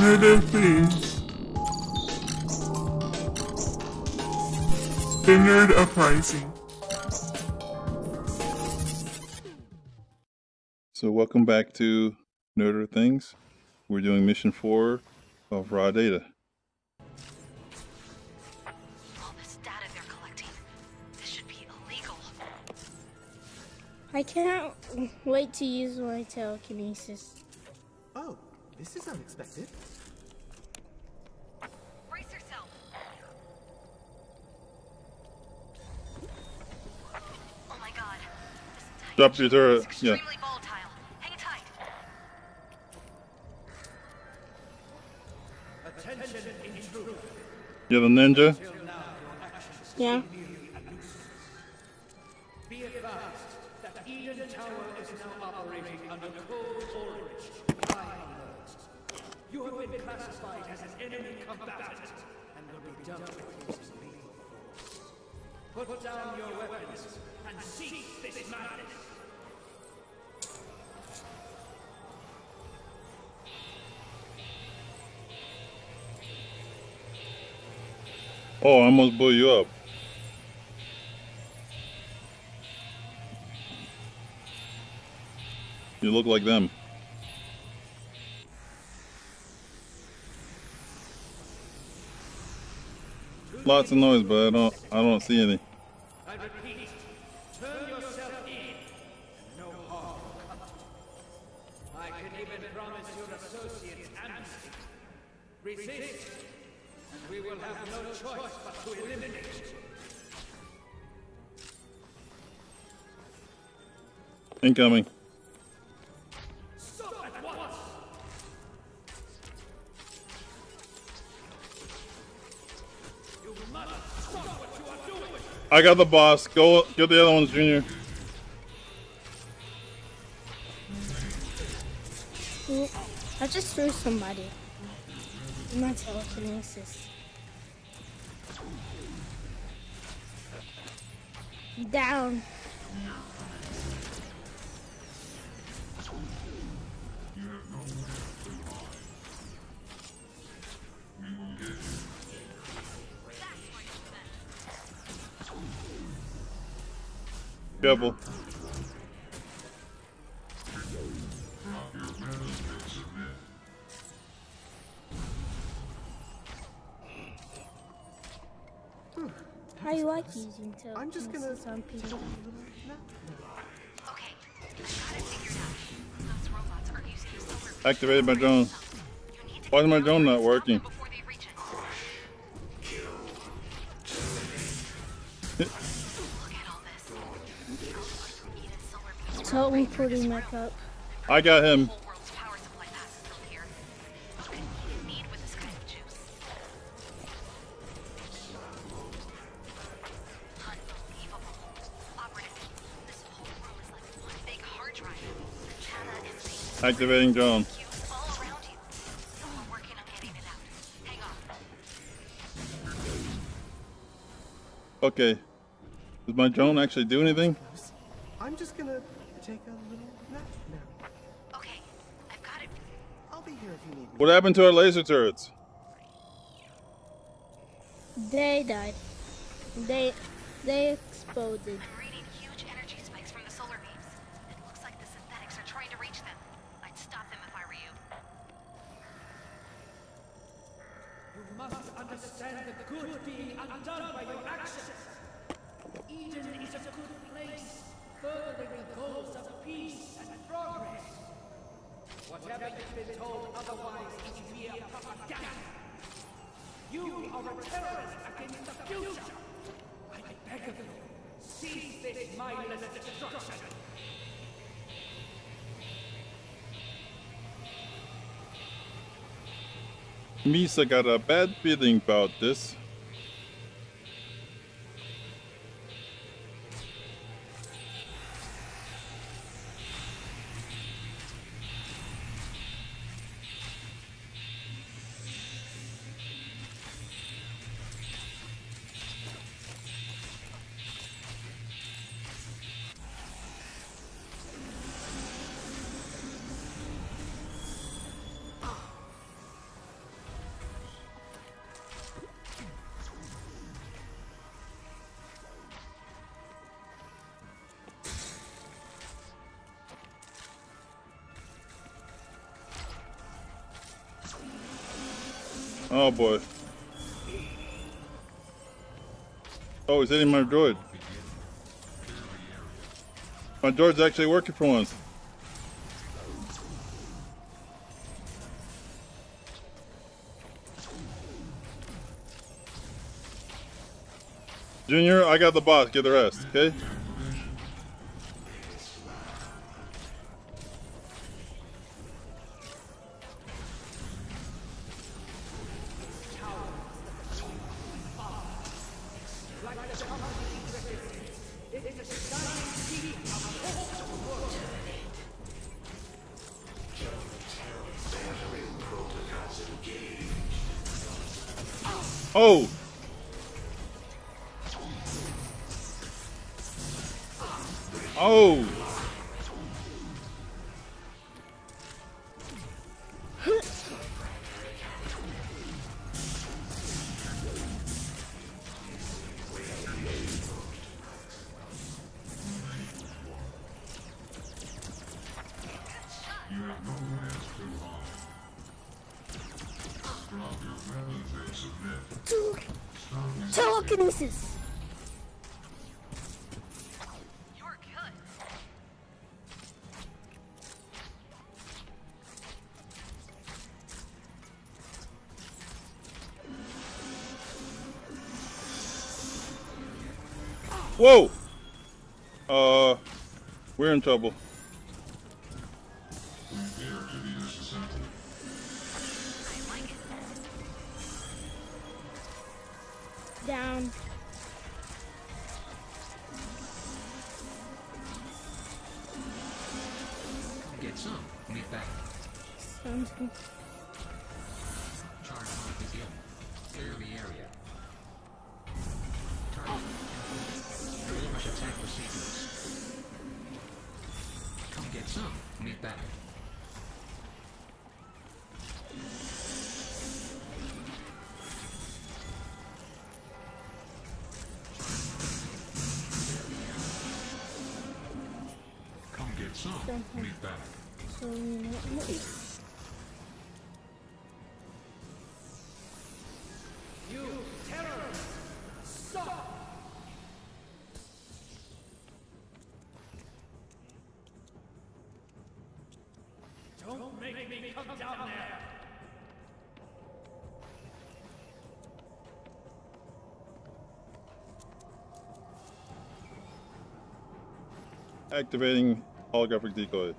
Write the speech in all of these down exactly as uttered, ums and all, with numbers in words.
Internet of Things. The Nerd Uprising. So welcome back to Nerd of Things. We're doing mission four of raw data. All this data they're collecting, this should be illegal. I can't wait to use my telekinesis. Oh, this is unexpected. Brace yourself. Oh my god. This Drop your turret. is Yeah. extremely volatile. Hang tight. Attention, intruder. You're the ninja? Yeah. Be advised that Eden Tower is now operating under code orange. High alert. You have been classified as an enemy combatant and will be dealt with using lethal force. Put down your weapons and cease this madness. Oh, I almost blew you up. You look like them. Lots of noise, but I don't I don't see any. I repeat, turn yourself in. No harm will come. I can even promise your associates amnesty. Resist, and we will have no choice but to eliminate you. Incoming. Stop at once! You must stop what you are doing! I got the boss. Go get the other ones, Junior. Ooh, I just threw somebody. My telekinesis. Down. Careful. How you like using telekinesis I'm just gonna on people? Okay, I got it figured out. Those robots are using the solar beam. Activated my drone. You need to Why is get my the drone not numbers, stop working? them before they reach it. Look at all this. Robots from Eden's solar beam. Totally putting back up. I got him. The whole world's power supply passes through here. What could Eden need with this kind of juice? Unbelievable. Operative, this whole room is like one big hard drive. Data is being Activating drone. cubes all around you. We're working on getting it out. Hang on. Okay. Does my drone actually do anything? I'm just gonna take a little nap now. Okay, I've got it. I'll be here if you need me. What happened to our laser turrets? They died. They they exploded. I'm reading huge energy spikes from the solar beams. It looks like the synthetics are trying to reach them. I'd stop them if I were you. You must understand the good being undone by your actions. Eden is a good place, furthering the goals of peace and progress. Whatever you've been told otherwise is mere propaganda. You are a terrorist against the future. I beg of you, cease this mindless destruction. Misa got a bad feeling about this. Oh boy. Oh, he's hitting my droid. My droid's actually working for once. Junior, I got the boss. Get the rest, okay? Oh! Oh! Telekinesis. You're good. Whoa! Uh, we're in trouble. I like it. Down. Get some. Meet back. Sounds good. Charge on begin. Clear the area. Target. Ambush attack procedures. Come get some. Meet back. Come get some. Meet back. So you know what? You terrorists! Stop! Don't make me come down there! Activating holographic decoy.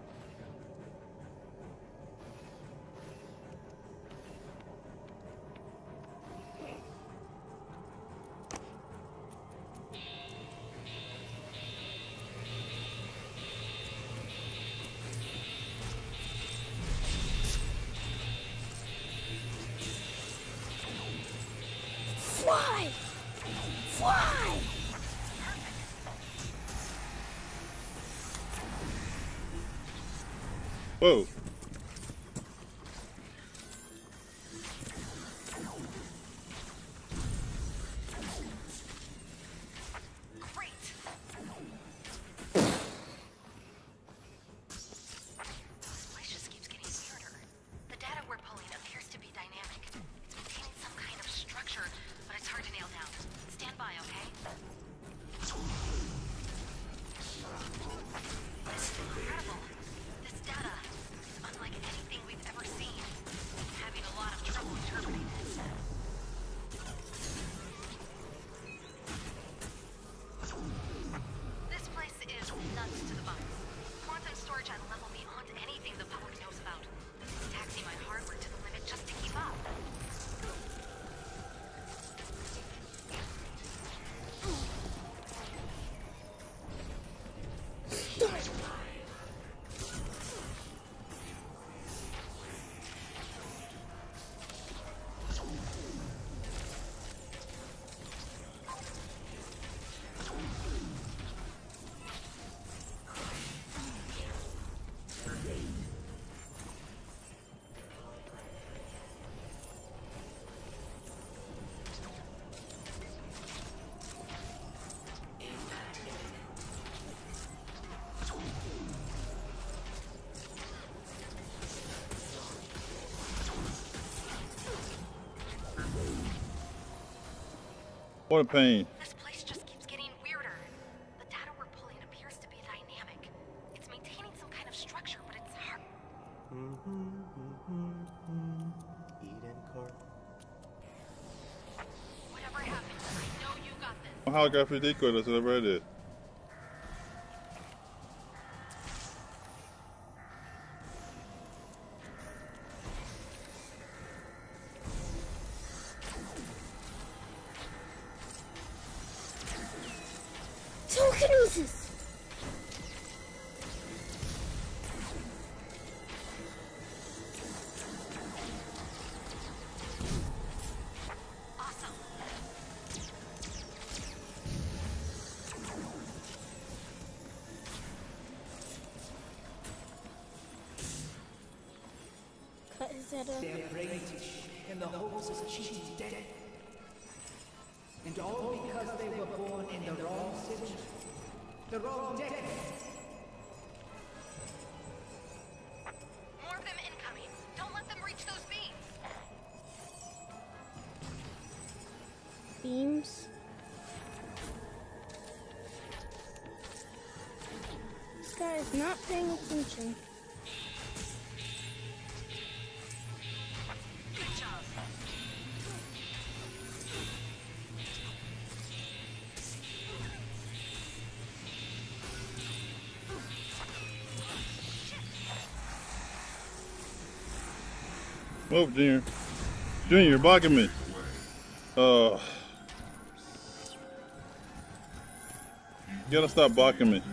Fly! Fly! Whoa! Great. This place just keeps getting weirder. The data we're pulling appears to be dynamic. It's maintaining some kind of structure, but it's hard to nail down. Stand by, okay? This is incredible. This data is unlike anything we've ever seen. I'm having a lot of trouble interpreting it. This place is nuts to the bones. Quantum storage at a level beyond anything the public knows about. It's taxing my hardware to the limit just to keep up. What a pain. This place just keeps getting weirder. The data we're pulling appears to be dynamic. It's maintaining some kind of structure, but it's hard. Eden Court. Whatever happens, I know you got this. Holographic decoy, that's whatever I did. Telekinesis! Awesome. Cut his head off. Their brains and the holes is cheating dead. And all because they were born in the wrong century, the wrong decade. More of them incoming. Don't let them reach those beams. Beams. This guy is not paying attention. Good job. Move, Junior. Junior, you're blocking me. Uh, you gotta stop blocking me.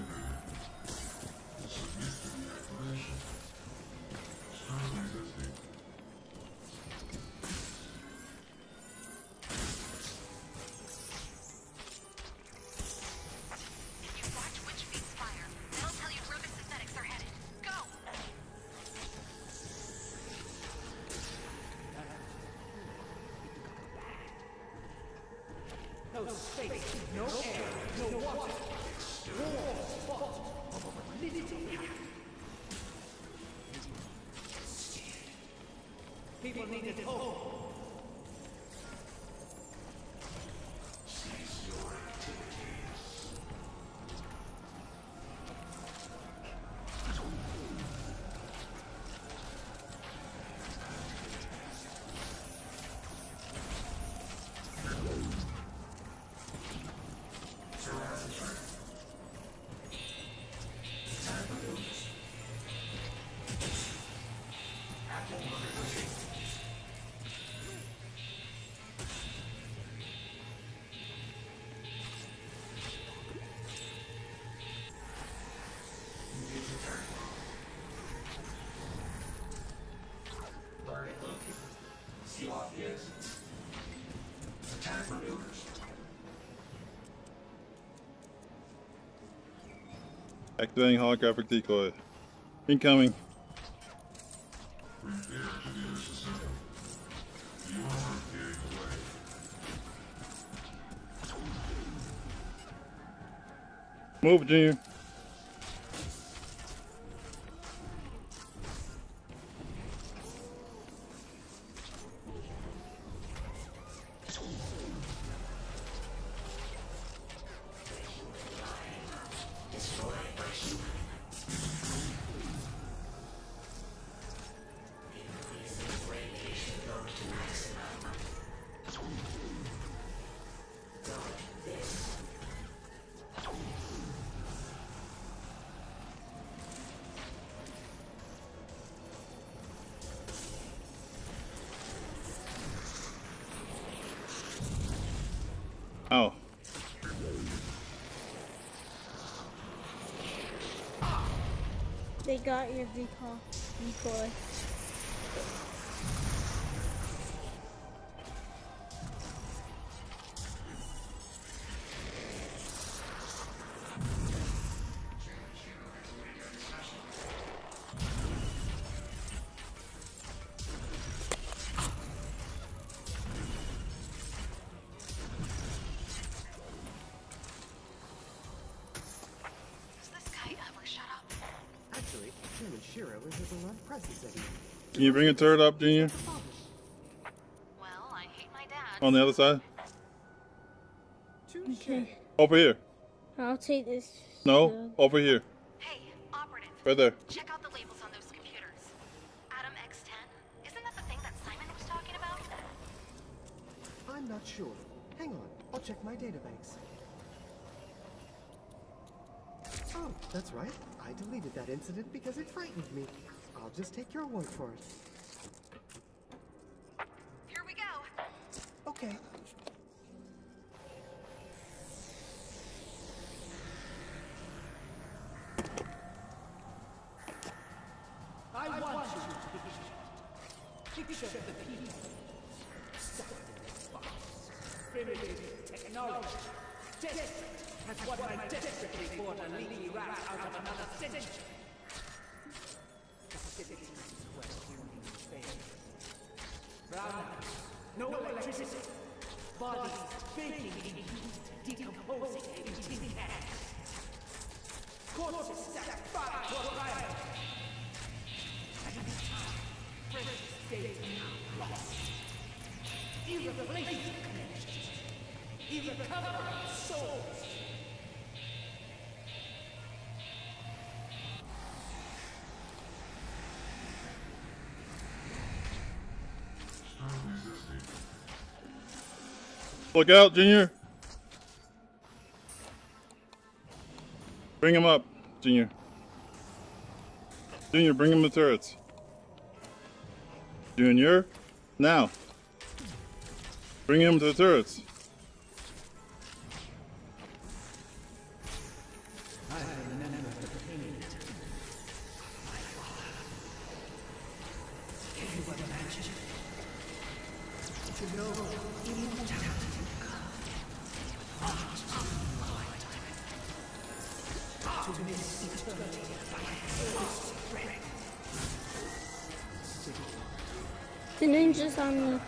If you watch which beams fire, that'll tell you where the synthetics are headed. Go! No space, no air, no water. War fought over validity. People needed hope. Activating holographic decoy. Incoming. Move, Junior. Oh. They got your decoy. decoy. Does this guy ever shut up? Actually, Chairman Shiro is his alarm presence at you. Can you bring a turret up, Junior? Well, I hate my dad. On the other side? Okay. Over here. I'll take this. No, shield. over here. Hey, operative. Right there. Check out the labels on those computers. Adam X ten? Isn't that the thing that Simon was talking about? I'm not sure. Hang on, I'll check my database. Oh, that's right. I deleted that incident because it frightened me. I'll just take your word for it. Here we go. Okay. I want you to picture, picture the people stuck in this box. Primitive technology. Desperate as what I desperately bought a leaky rat out of another century. Facilities where humans fail. Brownouts, no electricity. Bodies baking in heat, decomposing in tin cans. Corpses stacked five to a fire. State lost. Irreplaceable connections. Irrecoverable souls. Look out, Junior. Bring him up, Junior. Junior, bring him the turrets. Junior, now. Bring him to the turrets. I remember the pain. My father. Can you imagine? To know immortality comes to miss eternity by force breath. The ninja's on me.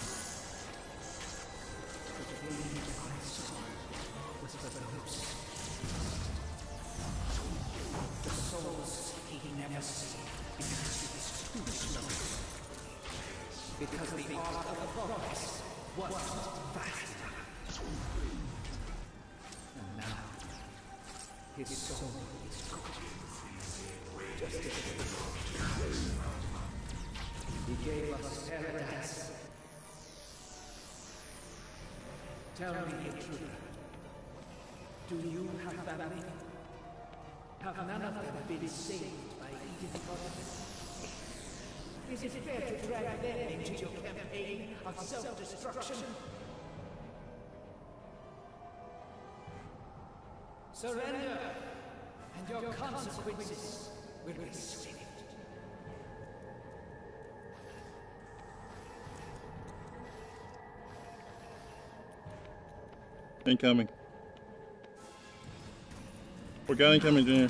The souls he never see because it's too slow. Because the art of progress wasn't fast enough. And now, his soul is gone. Just as it was. He gave us paradise. Tell me, intruder, do you have family? Have none of them been saved by Eden Brothers? Is it fair to drag them into your campaign of self-destruction? Surrender, and your consequences will be swift. Incoming. We got incoming, Junior.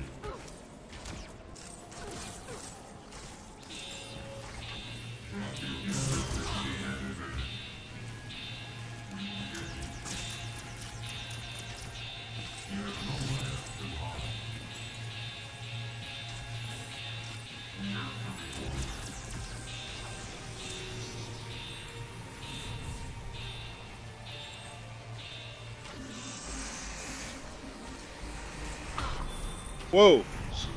Whoa!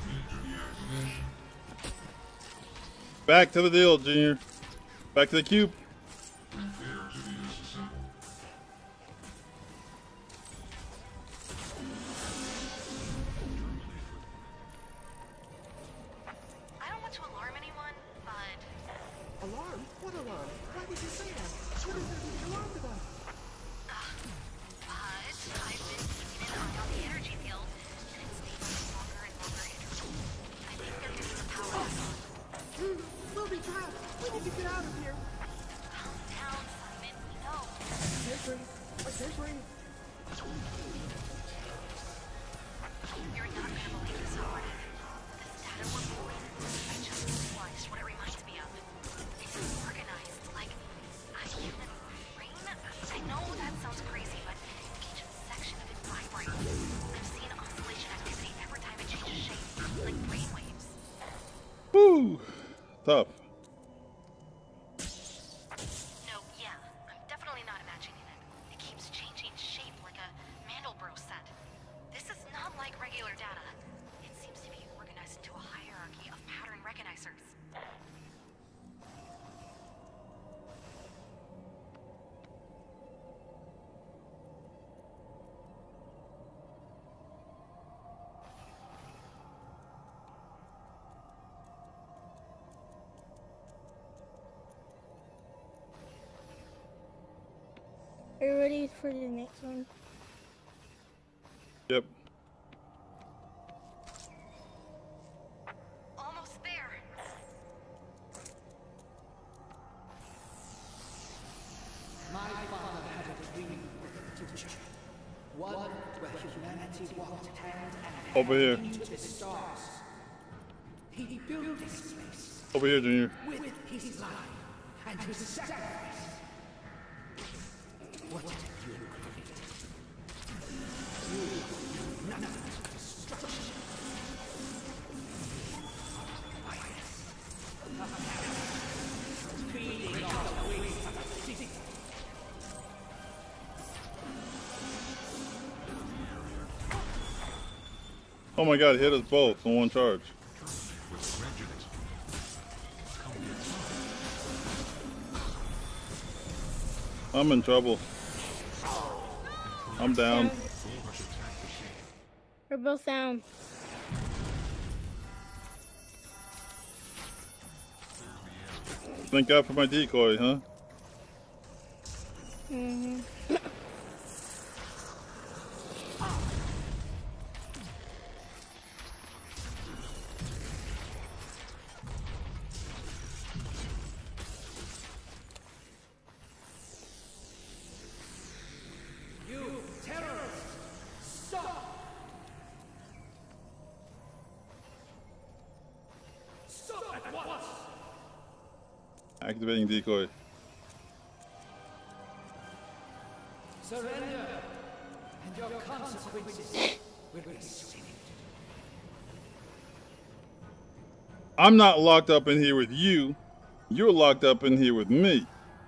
Back to the deal, Junior. Back to the cube. I don't want to alarm anyone, but Alarm? What alarm? Why did you say that? What is there to be alarmed about? but I've been keeping an eye on the energy field, and it's making longer and longer intervals. I think they're getting the power back on. Hmm, we'll be trapped. We need to get out of here. Calm down, Simon. We know. Can't breathe. I can't breathe. You're not gonna believe this already. This data we're pulling, I just realized what it reminds me of. It's organized like a human brain. I know that sounds crazy, but each section of it vibrates. I've seen oscillation activity every time it changes shape, like brainwaves. Woo! Tough. No, yeah, I'm definitely not imagining it. It keeps changing shape like a you ready for the next one? Yep. Almost there. My father had a dream of the future. One where humanity walked hand in hand Over here. into the stars. He built this place Over here, Junior. with his life and his sacrifice. What have you created? You are nothing but destruction. Violence. Feeding on the waste of the city. Oh my god, it hit us both on one charge. With prejudice. Come get some. I'm in trouble. I'm down. Down. We're both down. Thank God for my decoy, huh? Mm-hmm. You terrorists! Stop! Stop at once! Activating decoy. Surrender, and your consequences will be swift. I'm not locked up in here with you. You're locked up in here with me.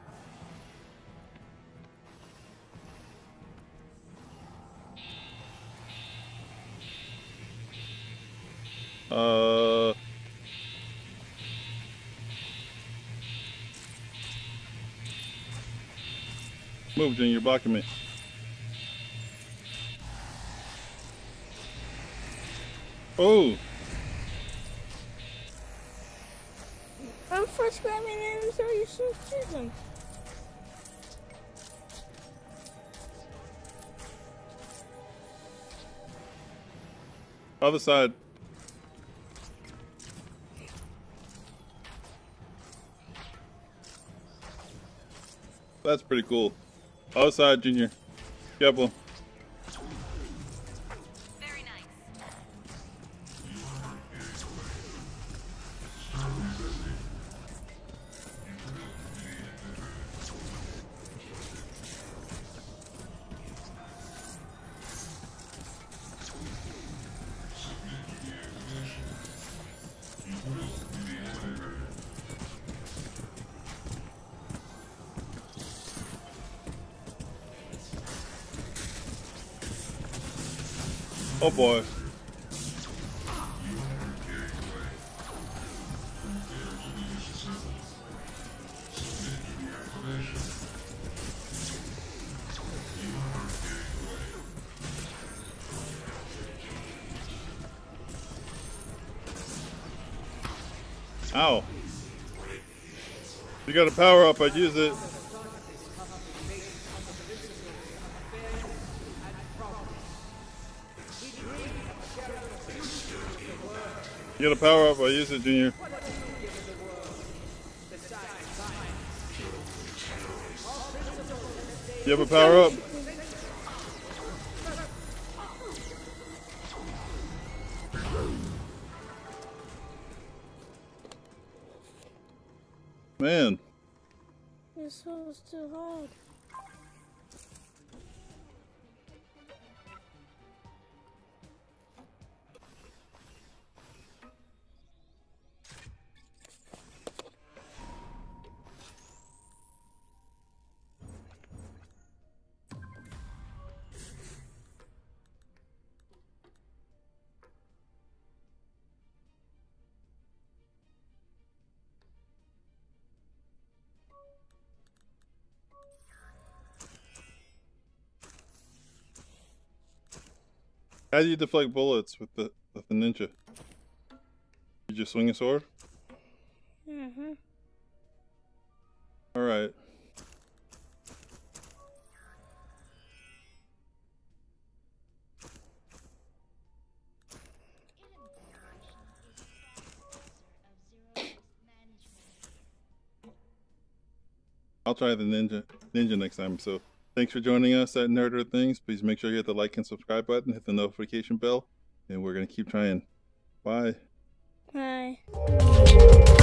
Uh... Move, Junior, you're blocking me. Oh! I'm first grabbing them, so you should shoot them. Other side. That's pretty cool. Other side, Junior. Careful. Very nice. Oh boy. Ow. You got a power up, I'd use it. You got a power up, I use it, Junior. You have a power up? Man. This was too hard. How do you deflect bullets with the with the ninja? You just swing a sword? Mm-hmm. Alright. I'll try the ninja ninja next time. So thanks for joining us at Nerder Things. Please make sure you hit the like and subscribe button, hit the notification bell, and we're gonna keep trying. Bye. Bye.